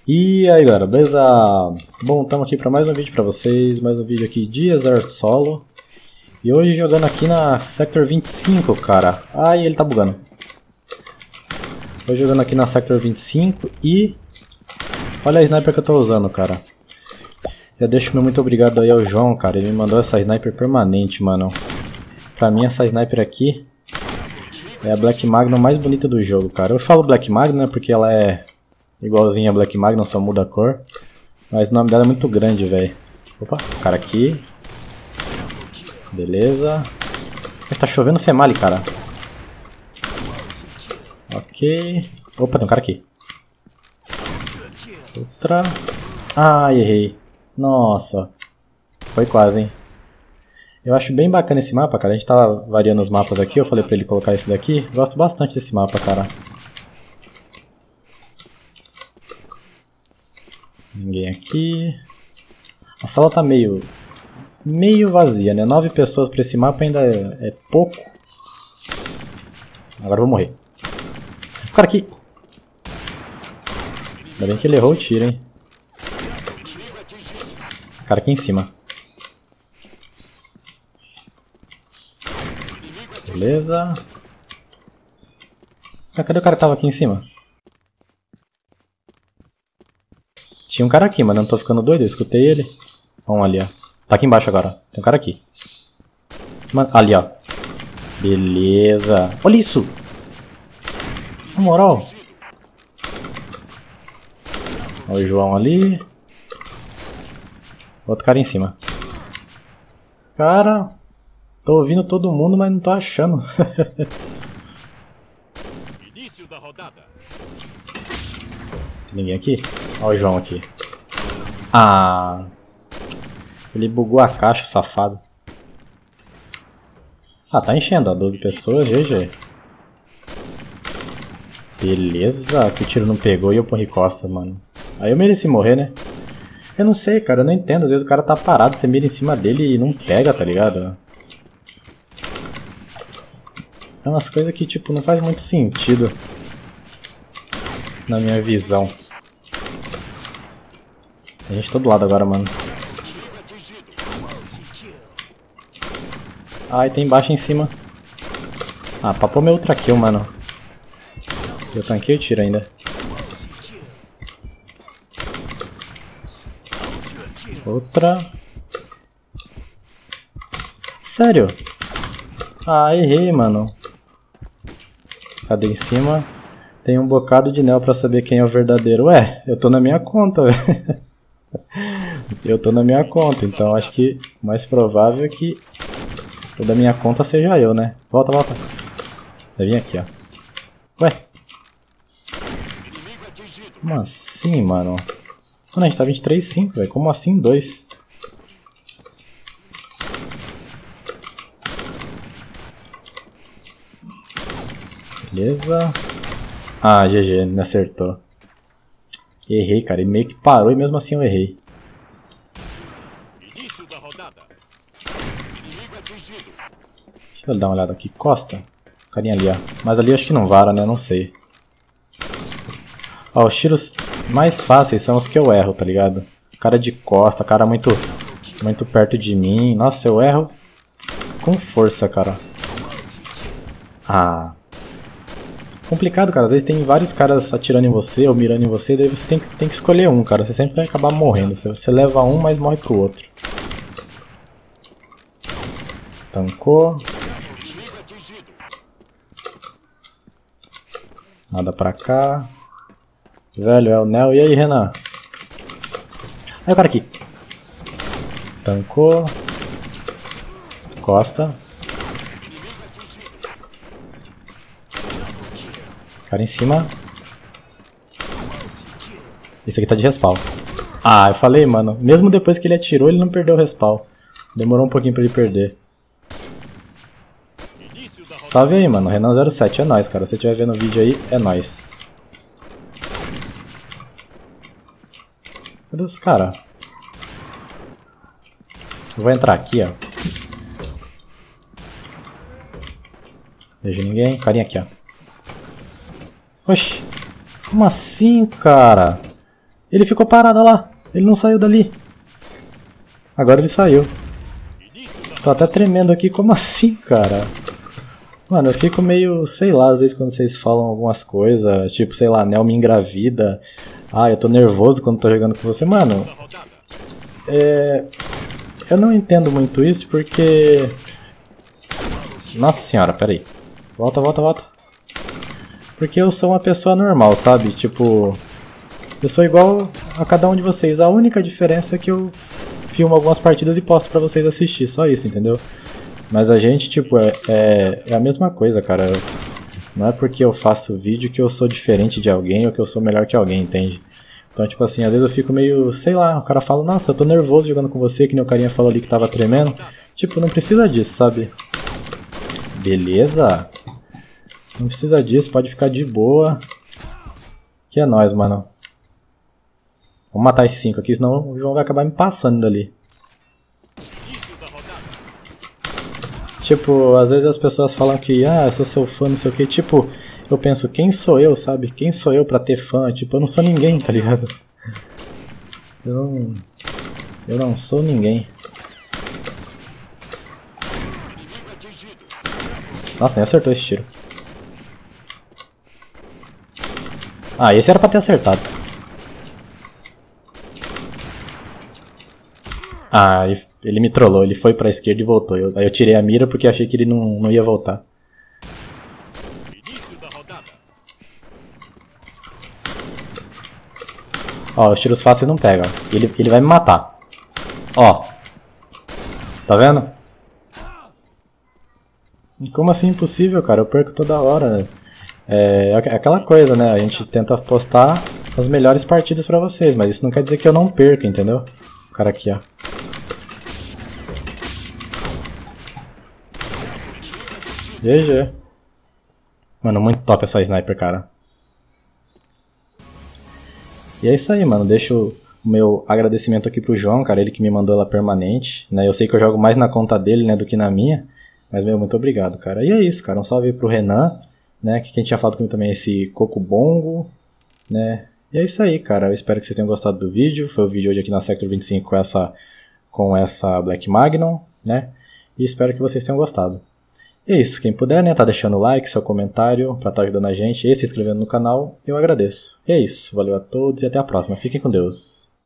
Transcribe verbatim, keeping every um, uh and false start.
E aí galera, beleza? Bom, estamos aqui para mais um vídeo para vocês, mais um vídeo aqui de Exército Solo. E hoje jogando aqui na Sector vinte e cinco, cara. Ai, ele tá bugando. Hoje jogando aqui na Sector vinte e cinco e... olha a sniper que eu tô usando, cara. Já deixo meu muito obrigado aí ao João, cara. Ele me mandou essa sniper permanente, mano. Pra mim essa sniper aqui é a Black Magnum mais bonita do jogo, cara. Eu falo Black Magnum, né, porque ela é... igualzinha a Black Magnum, só muda a cor. Mas o nome dela é muito grande, velho. Opa, cara aqui. Beleza. Tá chovendo Femali, cara. Ok. Opa, tem um cara aqui. Outra. Ai, errei. Nossa. Foi quase, hein. Eu acho bem bacana esse mapa, cara. A gente tá variando os mapas aqui. Eu falei pra ele colocar esse daqui. Gosto bastante desse mapa, cara. Ninguém aqui. A sala tá meio meio vazia, né? Nove pessoas pra esse mapa ainda é, é pouco. Agora eu vou morrer. O cara aqui. Ainda bem que ele errou o tiro, hein? O cara aqui em cima. Beleza. Ah, cadê o cara que tava aqui em cima? Tinha um cara aqui, mas eu não tô ficando doido, eu escutei ele. Vamos ali, ó. Tá aqui embaixo agora. Tem um cara aqui. Mano, ali, ó. Beleza. Olha isso! Na moral. Olha o João ali. Outro cara em cima. Cara, tô ouvindo todo mundo, mas não tô achando. Início da rodada. Tem ninguém aqui? Olha o João aqui. Ah, ele bugou a caixa, o safado. Ah, tá enchendo, ó. doze pessoas, G G. Beleza, que o tiro não pegou e eu porri costa, mano. Aí eu mereci morrer, né? Eu não sei, cara, eu não entendo. Às vezes o cara tá parado, você mira em cima dele e não pega, tá ligado? É umas coisas que, tipo, não faz muito sentido na minha visão. Tem gente todo lado agora, mano. Ai, tem embaixo em cima. Ah, papou meu ultra kill, mano. Eu tanquei o tiro ainda. Outra. Sério? Ah, errei, mano. Cadê em cima? Tem um bocado de neo pra saber quem é o verdadeiro. Ué, eu tô na minha conta, velho. Eu tô na minha conta, então acho que o mais provável é que o da minha conta seja eu, né? Volta, volta. Vai vir aqui, ó. Ué? Como assim, mano? Mano, a gente tá vinte e três a cinco, velho. Como assim dois? Beleza. Ah, G G, me acertou. Errei, cara. Ele meio que parou e mesmo assim eu errei. Início da rodada. Deixa eu dar uma olhada aqui. Costa. Carinha ali, ó. Mas ali eu acho que não vara, né? Não sei. Ó, os tiros mais fáceis são os que eu erro, tá ligado? Cara de costa, cara muito, muito perto de mim. Nossa, eu erro com força, cara. Ah... complicado, cara. Às vezes tem vários caras atirando em você ou mirando em você, daí você tem que, tem que escolher um, cara. Você sempre vai acabar morrendo. Você, você leva um, mas morre pro outro. Tancou. Nada pra cá. Velho, é o Neo. E aí, Renan? Aí o cara aqui. Tancou. Costa. Cara em cima. Esse aqui tá de respawn. Ah, eu falei, mano. Mesmo depois que ele atirou, ele não perdeu o respawn. Demorou um pouquinho pra ele perder. Salve aí, mano. Renan zero sete. É nóis, cara. Se você estiver vendo o vídeo aí, é nóis. Cadê os caras? Vou entrar aqui, ó. Vejo ninguém. Carinha aqui, ó. Oxi. Como assim, cara? Ele ficou parado lá. Ele não saiu dali. Agora ele saiu. Tô até tremendo aqui. Como assim, cara? Mano, eu fico meio, sei lá, às vezes quando vocês falam algumas coisas, tipo, sei lá, Nel me engravida. Ah, eu tô nervoso quando tô jogando com você. Mano, é... eu não entendo muito isso porque... Nossa senhora, peraí. Volta, volta, volta. Porque eu sou uma pessoa normal, sabe? Tipo... Eu sou igual a cada um de vocês. A única diferença é que eu filmo algumas partidas e posto pra vocês assistir. Só isso, entendeu? Mas a gente, tipo, é, é, é a mesma coisa, cara. Não é porque eu faço vídeo que eu sou diferente de alguém ou que eu sou melhor que alguém, entende? Então, tipo assim, às vezes eu fico meio, sei lá, o cara fala, nossa, eu tô nervoso jogando com você, que nem o carinha falou ali que tava tremendo. Tipo, não precisa disso, sabe? Beleza? Não precisa disso, pode ficar de boa. Que é nóis, mano. Vamos matar esses cinco aqui, senão o João vai acabar me passando dali. Tipo, às vezes as pessoas falam que, ah, eu sou seu fã, não sei o que. Tipo, eu penso, quem sou eu, sabe? Quem sou eu pra ter fã? Tipo, eu não sou ninguém, tá ligado? Eu não... Eu não sou ninguém. Nossa, nem acertou esse tiro. Ah, esse era pra ter acertado. Ah, ele me trollou, ele foi pra esquerda e voltou. Eu, aí eu tirei a mira porque achei que ele não, não ia voltar. Ó, os tiros fáceis não pegam. Ele, ele vai me matar. Ó. Tá vendo? Como assim impossível, cara? Eu perco toda hora. É, é aquela coisa, né? A gente tenta postar as melhores partidas pra vocês, mas isso não quer dizer que eu não perca, entendeu? O cara aqui, ó. G G. Mano, muito top essa sniper, cara. E é isso aí, mano. Deixo o meu agradecimento aqui pro João, cara. Ele que me mandou ela permanente, né? Eu sei que eu jogo mais na conta dele, né, do que na minha. Mas, meu, muito obrigado, cara. E é isso, cara. Um salve pro Renan, né? Que quem tinha falado comigo também é esse Coco Bongo, né? E é isso aí, cara. Eu espero que vocês tenham gostado do vídeo. Foi o vídeo hoje aqui na Sector vinte e cinco com essa, com essa Black Magnum, né? E espero que vocês tenham gostado. E é isso, quem puder, né, tá deixando o like, seu comentário, pra estar ajudando a gente e se inscrevendo no canal, eu agradeço. E é isso, valeu a todos e até a próxima. Fiquem com Deus.